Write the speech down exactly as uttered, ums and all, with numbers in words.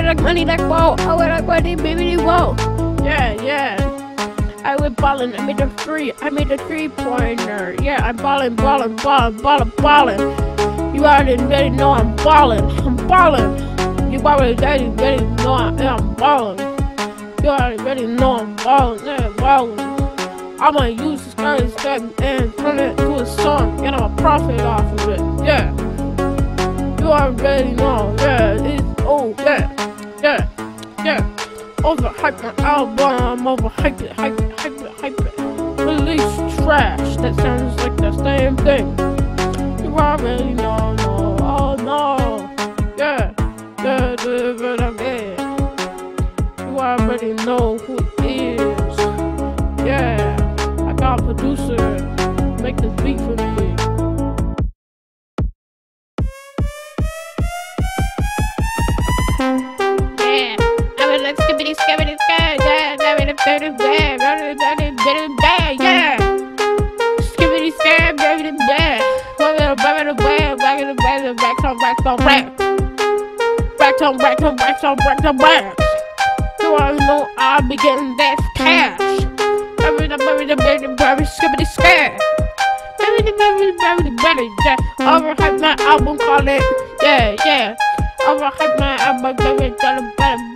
like money like whoa. I would like money, baby, whoa. Yeah, yeah. I was ballin', I made a three, I made a three-pointer. Yeah, I'm ballin', ballin', ballin', ballin', ballin'. You already ready know I'm ballin', I'm ballin'. You already ready, ready know I am ballin'. You already ready know I'm ballin', yeah, ballin'. I'ma use this guy's step and turn it to a song, and I'ma profit off of it, yeah. You already know, yeah, it's, oh, yeah, yeah, yeah. Overhype my album, overhype it, hype it, hype it, hype it. Release trash, that sounds like the same thing. You already know, no, oh no. Yeah, yeah, yeah, yeah. You already know who it is. Yeah, I got a producer, make this beat for me. Let's give it, give it, yeah, yeah, yeah, yeah. Skibbity scab, baby, the bad. Back to back, back on, back on, back. Back on, back on, back on, back on, back. You already know I'll be getting that cash. Baby, baby, baby, baby, skibbity scab. Baby, baby, baby, baby, yeah. Overhype my album, call it, yeah, yeah. Overhype my album, baby, better, better.